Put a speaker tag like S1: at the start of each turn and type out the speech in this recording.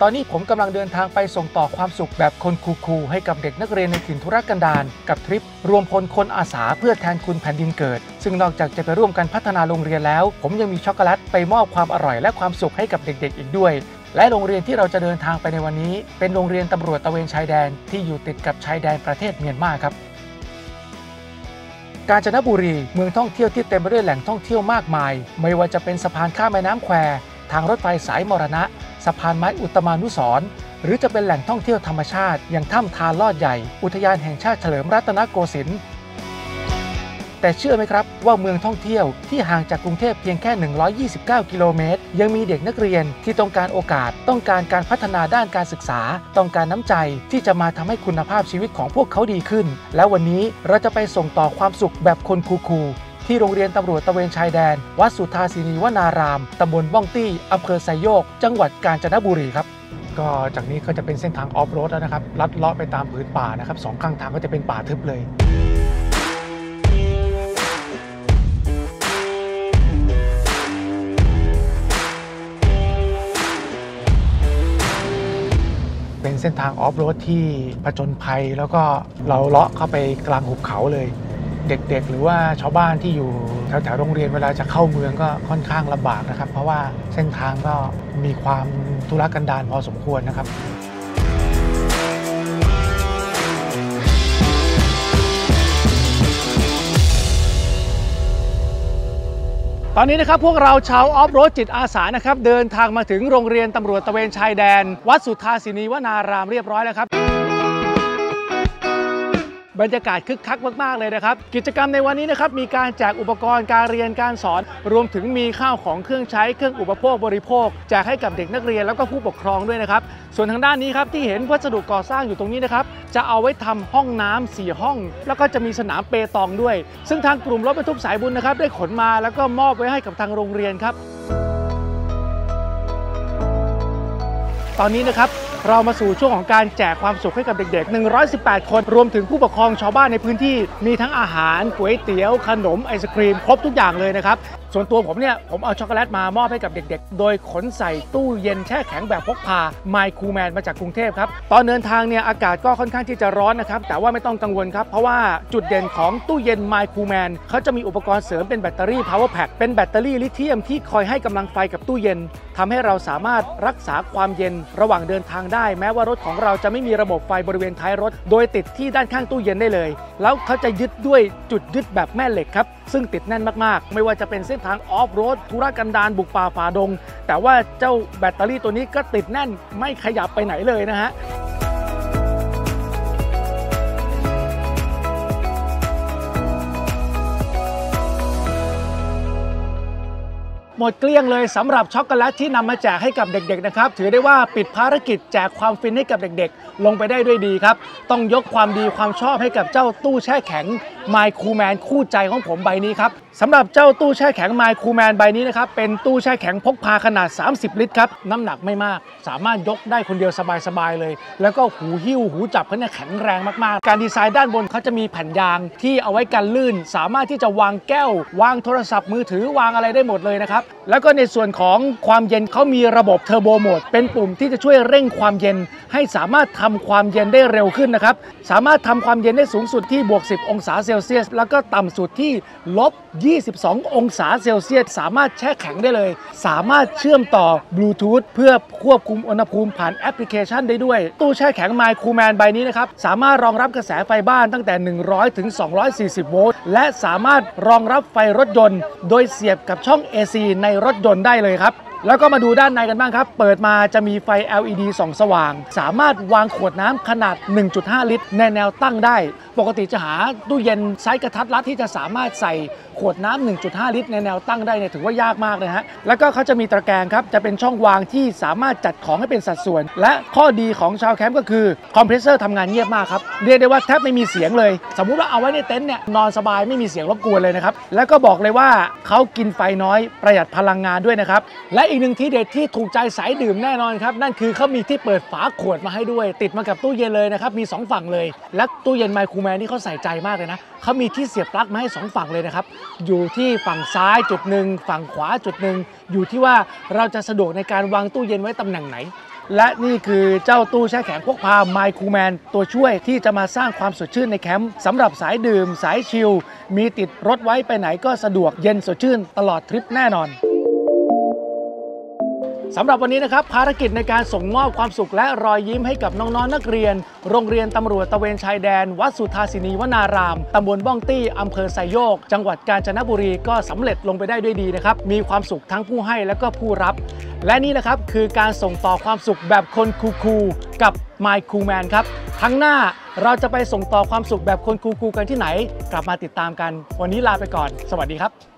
S1: ตอนนี้ผมกำลังเดินทางไปส่งต่อความสุขแบบคนคูลๆให้กับเด็กนักเรียนในถิ่นทุรกันดารกับทริปรวมพลคนอาสาเพื่อแทนคุณแผ่นดินเกิดซึ่งนอกจากจะไปร่วมกันพัฒนาโรงเรียนแล้วผมยังมีช็อกโกแลตไปมอบความอร่อยและความสุขให้กับเด็กๆอีกด้วยและโรงเรียนที่เราจะเดินทางไปในวันนี้เป็นโรงเรียนตำรวจตระเวนชายแดนที่อยู่ติดกับชายแดนประเทศเมียนมาครับกาญจนบุรีเมืองท่องเที่ยวที่เต็มไปด้วยแหล่งท่องเที่ยวมากมายไม่ว่าจะเป็นสะพานข้ามแม่น้ำแควทางรถไฟสายมรณะสะพานไม้อุตมานุสรณ์หรือจะเป็นแหล่งท่องเที่ยวธรรมชาติอย่างถ้ำทานลอดใหญ่อุทยานแห่งชาติเฉลิมรัตนโกสินทร์แต่เชื่อไหมครับว่าเมืองท่องเที่ยวที่ห่างจากกรุงเทพเพียงแค่129กิโลเมตรยังมีเด็กนักเรียนที่ต้องการโอกาสต้องการการพัฒนาด้านการศึกษาต้องการน้ำใจที่จะมาทำให้คุณภาพชีวิตของพวกเขาดีขึ้นและวันนี้เราจะไปส่งต่อความสุขแบบคนคูลๆที่โรงเรียนตำรวจตระเวนชายแดนวัดสุทธาสินีวนารามตำบลบ้องตี้อำเภอไซโยกจังหวัดกาญจนบุรีครับก็จากนี้ก็จะเป็นเส้นทางออฟโรดแล้วนะครับลัดเลาะไปตามผืนป่านะครับสองข้างทางก็จะเป็นป่าทึบเลยเป็นเส้นทางออฟโรดที่ผจญภัยแล้วก็เราเลาะเข้าไปกลางหุบเขาเลยเด็กๆหรือว่าชาวบ้านที่อยู่แถวๆโรงเรียนเวลาจะเข้าเมืองก็ค่อนข้างลำบากนะครับเพราะว่าเส้นทางก็มีความทุรกันดารพอสมควรนะครับตอนนี้นะครับพวกเราชาวออฟโรดจิตอาสานะครับเดินทางมาถึงโรงเรียนตำรวจตระเวนชายแดนวัดสุทธาสินีวนารามเรียบร้อยแล้วครับบรรยากาศคึกคักมากๆเลยนะครับกิจกรรมในวันนี้นะครับมีการแจกอุปกรณ์การเรียนการสอนรวมถึงมีข้าวของเครื่องใช้เครื่องอุปโภคบริโภคแจกให้กับเด็กนักเรียนแล้วก็ผู้ปกครองด้วยนะครับส่วนทางด้านนี้ครับที่เห็นวัสดุก่อสร้างอยู่ตรงนี้นะครับจะเอาไว้ทำห้องน้ำ4ห้องแล้วก็จะมีสนามเปตองด้วยซึ่งทางกลุ่มรถบรรทุกสายบุญนะครับได้ขนมาแล้วก็มอบไว้ให้กับทางโรงเรียนครับตอนนี้นะครับเรามาสู่ช่วงของการแจกความสุขให้กับเด็กๆ118คนรวมถึงผู้ปกครองชาวบ้านในพื้นที่มีทั้งอาหารก๋วยเตี๋ยวขนมไอศครีมครบทุกอย่างเลยนะครับส่วนตัวผมเอาช็อกโกแลตมามอบให้กับเด็กๆโดยขนใส่ตู้เย็นแช่แข็งแบบพกพา My Cool Man มาจากกรุงเทพครับตอนเดินทางอากาศก็ค่อนข้างที่จะร้อนนะครับแต่ว่าไม่ต้องกังวลครับเพราะว่าจุดเด่นของตู้เย็น My Cool Man เขาจะมีอุปกรณ์เสริมเป็นแบตเตอรี่ Power Pack เป็นแบตเตอรี่ลิเธียมที่คอยให้กำลังไฟกับตู้เย็นทำให้เราสามารถรักษาความเย็นระหว่างเดินทางได้แม้ว่ารถของเราจะไม่มีระบบไฟบริเวณท้ายรถโดยติดที่ด้านข้างตู้เย็นได้เลยแล้วเขาจะยึดด้วยจุดยึดแบบแม่เหล็กครับซึ่งติดแน่นมากๆไม่ว่าจะเป็นเส้นทางออฟโรดทุรกันดารบุกป่าฝ่าดงแต่ว่าเจ้าแบตเตอรี่ตัวนี้ก็ติดแน่นไม่ขยับไปไหนเลยนะฮะหมดเกลี้ยงเลยสำหรับช็อกโกแลตที่นำมาแจกให้กับเด็กๆนะครับถือได้ว่าปิดภารกิจแจกความฟินให้กับเด็กๆลงไปได้ด้วยดีครับต้องยกความดีความชอบให้กับเจ้าตู้แช่แข็ง My Cool Man คู่ใจของผมใบนี้ครับสำหรับเจ้าตู้แช่แข็ง My Cool Man ใบนี้นะครับเป็นตู้แช่แข็งพกพาขนาด30ลิตรครับน้ำหนักไม่มากสามารถยกได้คนเดียวสบายๆเลยแล้วก็หูหิ้วหูจับเขาแข็งแรงมากๆการดีไซน์ด้านบนเขาจะมีแผ่นยางที่เอาไว้กันลื่นสามารถที่จะวางแก้ววางโทรศัพท์มือถือวางอะไรได้หมดเลยนะครับแล้วก็ในส่วนของความเย็นเขามีระบบเทอร์โบโหมดเป็นปุ่มที่จะช่วยเร่งความเย็นให้สามารถทำความเย็นได้เร็วขึ้นนะครับสามารถทำความเย็นได้สูงสุดที่-10 องศาเซลเซียสแล้วก็ต่ำสุดที่-22 องศาเซลเซียสสามารถแช่แข็งได้เลยสามารถเชื่อมต่อบลูทูธเพื่อควบคุมอุณหภูมิผ่านแอปพลิเคชันได้ด้วยตู้แช่แข็ง My Cool Man ใบนี้นะครับสามารถรองรับกระแสไฟบ้านตั้งแต่100 ถึง 240 โวลต์และสามารถรองรับไฟรถยนต์โดยเสียบกับช่อง AC ในรถยนต์ได้เลยครับแล้วก็มาดูด้านในกันบ้างครับเปิดมาจะมีไฟ LED ส่องสว่างสามารถวางขวดน้ำขนาด 1.5 ลิตรในแนวตั้งได้ปกติจะหาตู้เย็นไซส์กระทัดรัดที่จะสามารถใส่ขวดน้ำ 1.5 ลิตรในแนวตั้งได้ถือว่ายากมากเลยฮะแล้วก็เขาจะมีตะแกรงครับจะเป็นช่องวางที่สามารถจัดของให้เป็นสัดส่วนและข้อดีของชาวแคมป์ก็คือคอมเพรสเซอร์ทำงานเงียบมากครับเรียกได้ว่าแทบไม่มีเสียงเลยสมมุติว่าเอาไว้ในเต็นท์นอนสบายไม่มีเสียงรบกวนเลยนะครับแล้วก็บอกเลยว่าเขากินไฟน้อยประหยัดพลังงานด้วยนะครับและอีกหนึ่งทีเด็ดที่ถูกใจสายดื่มแน่นอนครับนั่นคือเขามีที่เปิดฝาขวดมาให้ด้วยติดมากับตู้เย็นเลยนะครับมี2ฝั่งเลยและตู้เย็นไมโครแมนนี่เขาใส่ใจมากเลยนะเขามีที่เสียบปลั๊กมาให้2ฝั่งเลยนะครับอยู่ที่ฝั่งซ้ายจุดหนึ่งฝั่งขวาจุดหนึ่งอยู่ที่ว่าเราจะสะดวกในการวางตู้เย็นไว้ตำแหน่งไหนและนี่คือเจ้าตู้แช่แข็งพกพาไมโครแมนตัวช่วยที่จะมาสร้างความสดชื่นในแคมป์สำหรับสายดื่มสายชิลมีติดรถไว้ไปไหนก็สะดวกเย็นสดชื่นตลอดทริปแน่นอนสำหรับวันนี้นะครับภารกิจในการส่งมอบความสุขและรอยยิ้มให้กับน้องๆนักเรียนโรงเรียนตำรวจตระเวนชายแดนวัดสุทธาสินีวนารามตำบลบ้องตี้อำเภอไซโยกจังหวัดกาญจนบุรีก็สำเร็จลงไปได้ด้วยดีนะครับมีความสุขทั้งผู้ให้และก็ผู้รับและนี่นะครับคือการส่งต่อความสุขแบบคนคูลๆกับ My Cool Man ครับครั้งหน้าเราจะไปส่งต่อความสุขแบบคนคูลๆกันที่ไหนกลับมาติดตามกันวันนี้ลาไปก่อนสวัสดีครับ